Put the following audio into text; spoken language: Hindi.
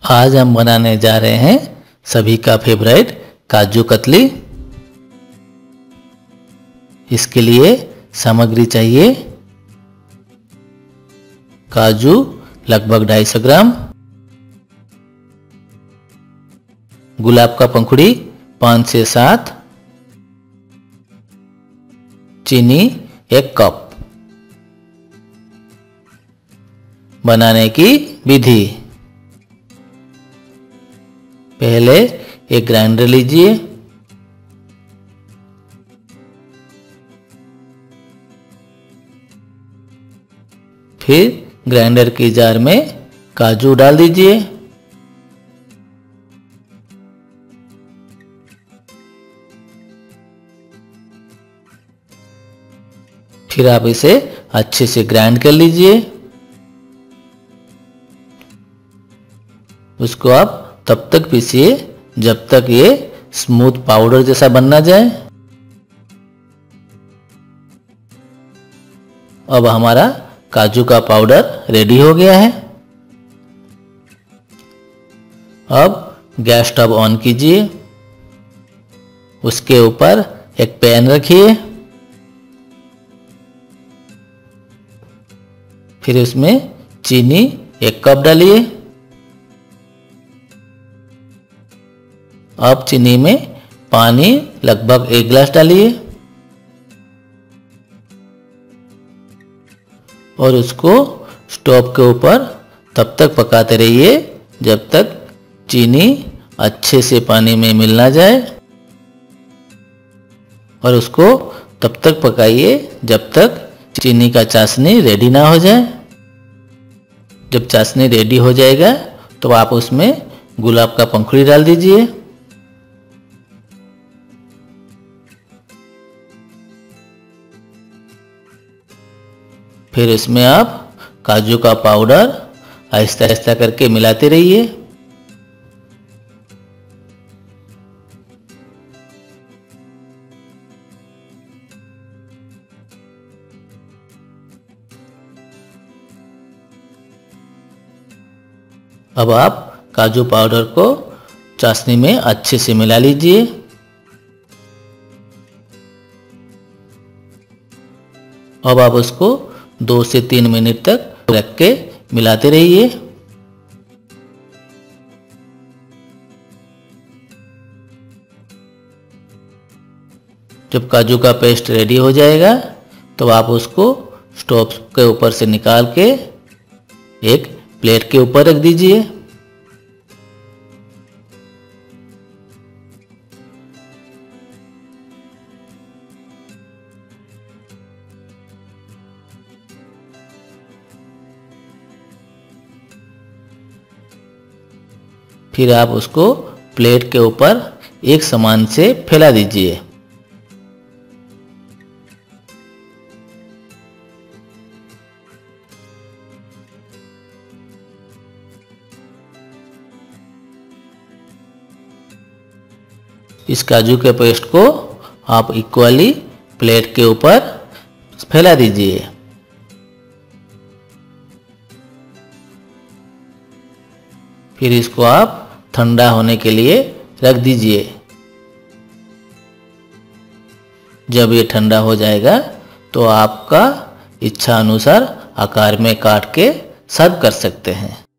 आज हम बनाने जा रहे हैं सभी का फेवरेट काजू कतली। इसके लिए सामग्री चाहिए काजू लगभग 250 ग्राम, गुलाब का पंखुड़ी 5 से 7, चीनी 1 कप। बनाने की विधि, पहले एक ग्राइंडर लीजिए, फिर ग्राइंडर के जार में काजू डाल दीजिए, फिर आप इसे अच्छे से ग्राइंड कर लीजिए। उसको आप तब तक पीसिए जब तक ये स्मूथ पाउडर जैसा बन ना जाए। अब हमारा काजू का पाउडर रेडी हो गया है। अब गैस स्टोव ऑन कीजिए, उसके ऊपर एक पैन रखिए, फिर उसमें चीनी 1 कप डालिए। अब चीनी में पानी लगभग 1 गिलास डालिए और उसको स्टोव के ऊपर तब तक पकाते रहिए जब तक चीनी अच्छे से पानी में मिल ना जाए, और उसको तब तक पकाइए जब तक चीनी का चाशनी रेडी ना हो जाए। जब चाशनी रेडी हो जाएगा तो आप उसमें गुलाब का पंखुड़ी डाल दीजिए, फिर इसमें आप काजू का पाउडर आहिस्ता आहिस्ता करके मिलाते रहिए। अब आप काजू पाउडर को चाशनी में अच्छे से मिला लीजिए। अब आप उसको 2 से 3 मिनट तक रख के मिलाते रहिए। जब काजू का पेस्ट रेडी हो जाएगा तो आप उसको स्टोव के ऊपर से निकाल के एक प्लेट के ऊपर रख दीजिए। फिर आप उसको प्लेट के ऊपर एक समान से फैला दीजिए। इस काजू के पेस्ट को आप इक्वली प्लेट के ऊपर फैला दीजिए। फिर इसको आप ठंडा होने के लिए रख दीजिए। जब ये ठंडा हो जाएगा तो आपका इच्छा अनुसार आकार में काट के सर्व कर सकते हैं।